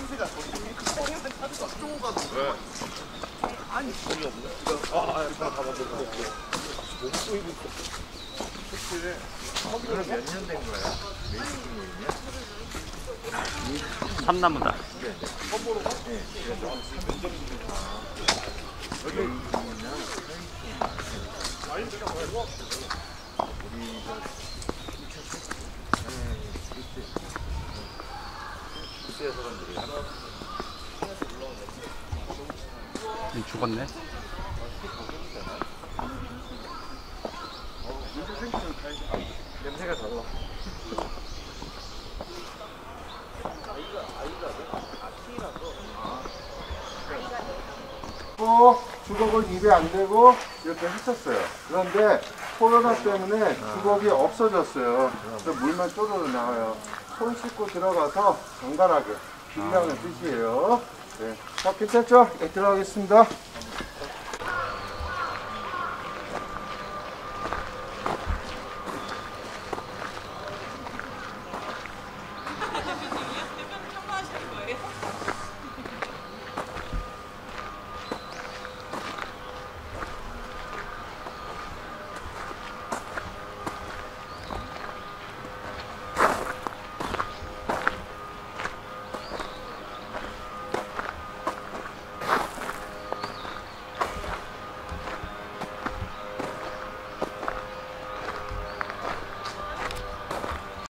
아니 전혀 없네. 다 먹고. 이거는 몇 년 된 거야? 메이킹이냐? 삼나무다. 그때 사람들이 하나 죽었네. 냄새가 달라. 주걱은 입에 안 대고 이렇게 했었어요. 그런데 코로나 때문에 주걱이 없어졌어요. 그래서 물만 쪼르르 나와요. 손 씻고 들어가서 간간하게 준비하는 뜻이에요. 네. 자, 괜찮죠? 네, 들어가겠습니다.